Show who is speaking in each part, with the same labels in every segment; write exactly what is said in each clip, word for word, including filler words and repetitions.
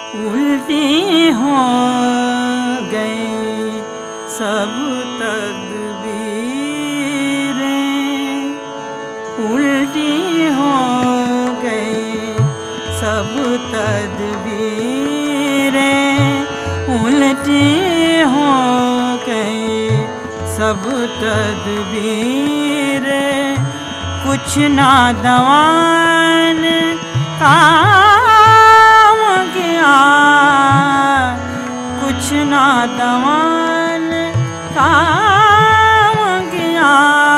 Speaker 1: उल्टी हो गई सब तदबीरें, उल्टी हो गई सब तदबीरें, उल्टी हो गई सब तदबीरें। कुछ नादान काम किया, कुछ नादान काम किया,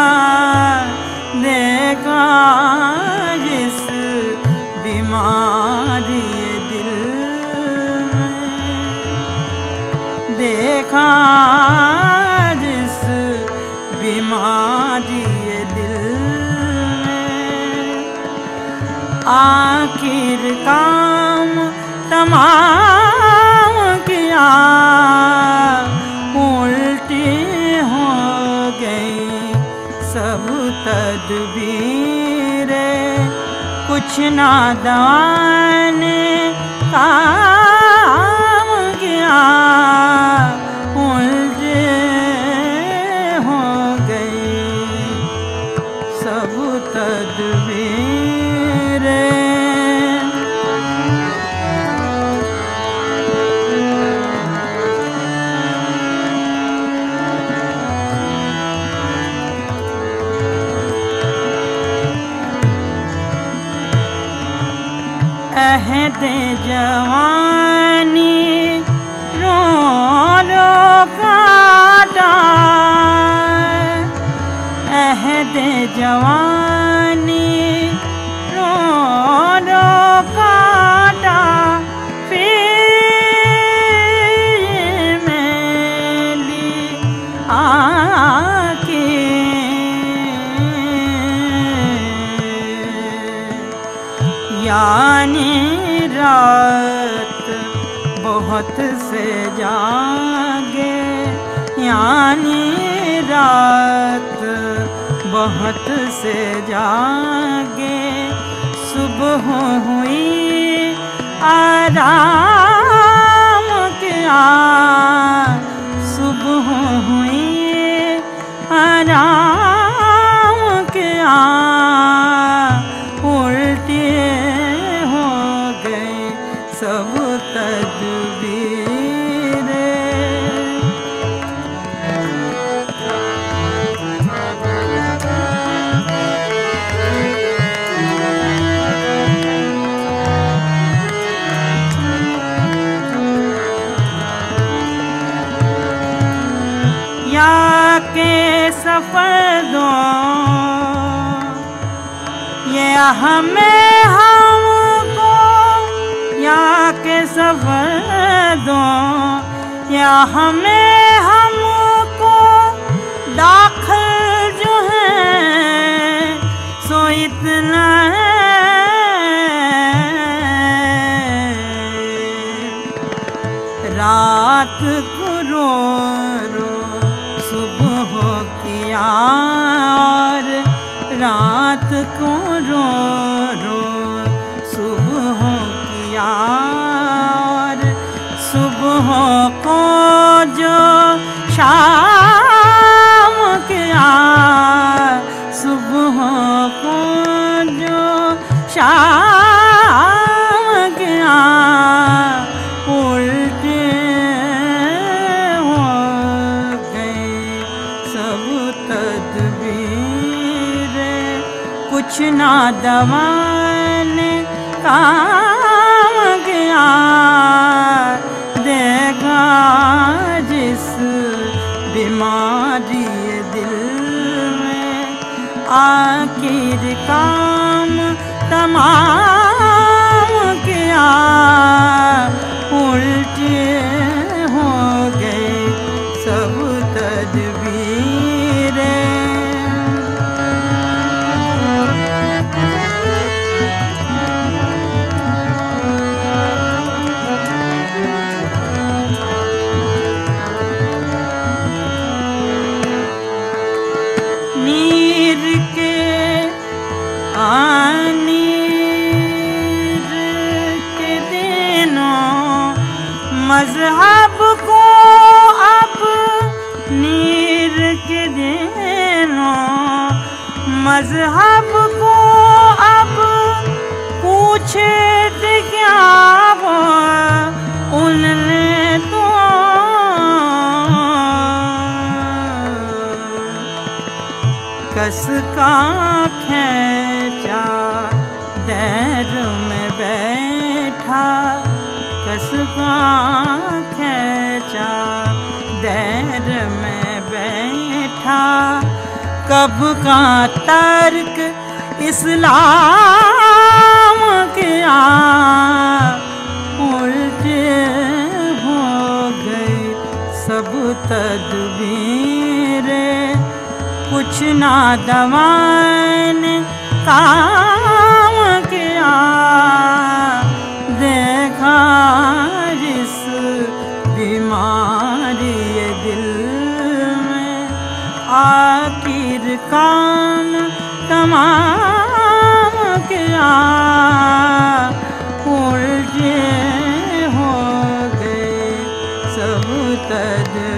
Speaker 1: देखा जिस बीमारी दिल में, देखा जिस बीमारी दिल में। आखिर काम तमाम किया, उल्टी हो गई सब तदबीरें। कुछ नादान काम किया, उल्टी हो गई सब तदबीरें। अहदे जवानी रो रो काटा, अहदे जवानी रो रो काटा, फिर मेली आके यानी रात बहुत से जागे, यानी रात बहुत से जागे। सुबह हुई आराम किया, सुबह हुई आराम किया, उल्टी हो गई सब तदबीरें। या के सफर दो ये हमें हमको, या के सफर दो या हमें हमको, दाखिल जो है सो इतना है। रात को रो रो सुबह किया, और रात को रो रो सुबह किया, और सुबह को जो शाम किया, सुबह को जो शाम किया, उल्टे हो गए सब तदबीरें। कुछ नादान काम किया, देखा जिस बीमारी दिल में। आखिर काम तमाम किया, उल्टे हो गए सब तदबीरें। नीर के आनीर के दिनों दिनों मजहब को अब पूछे थे क्या वो उनने तो कस का खींचा दैर में बैठा, कस का खींचा दैर में बैठा। कब का तर्क इस्लाम के आ उल्टे हो गए सब तदबीरें, कुछ ना दवान काम किया। देखा जिस बीमारी दिल में आखिर काम तमाम किया, उल्टे हो गए सब तद